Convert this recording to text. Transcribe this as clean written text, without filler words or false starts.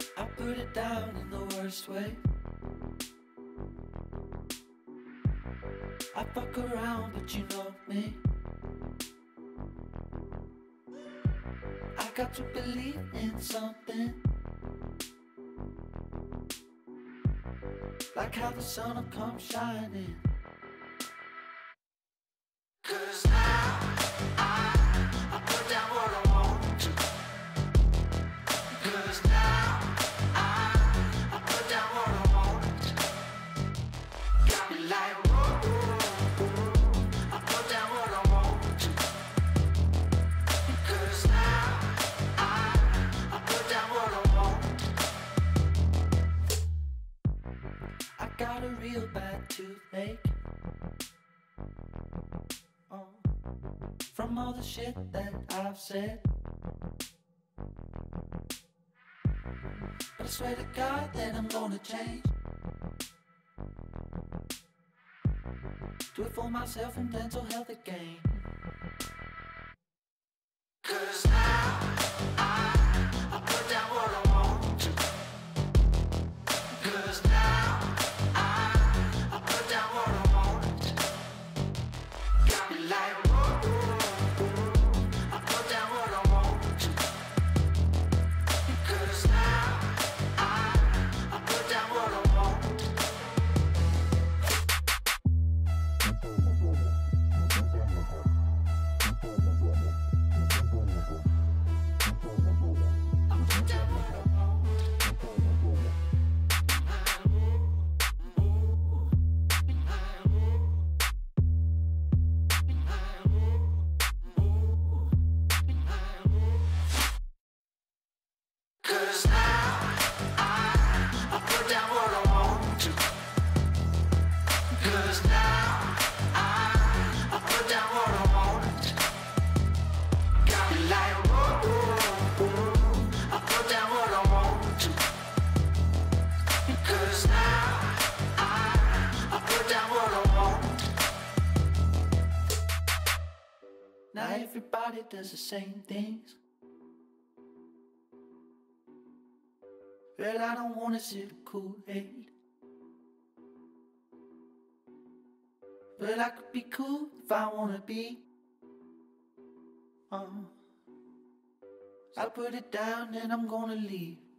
I put it down in the worst way. I fuck around, but you know me. I got to believe in something, like how the sun will come shining. 'Cause now I put down what I want to. 'Cause now I put down what I want to. Got me like whoa, I put down what I want to. 'Cause now I put down what I want to. I got a real bad toothache, from all the shit that I've said. But I swear to God that I'm gonna change. Do it for myself and mental health again. 'Cause now I put down what I want to. 'Cause now I put down what I want to. Got me like whoa, I put down what I want to. 'Cause now I put down what I want to. Cause now I put down what I want to. Cause now I put down what I want to. Got me like whoa, I put down what I want to. Cause now I put down what I want to. Now everybody does the same things, but I don't wanna see the Kool-Aid. But I could be cool if I wanna be. I put it down and I'm gonna leave.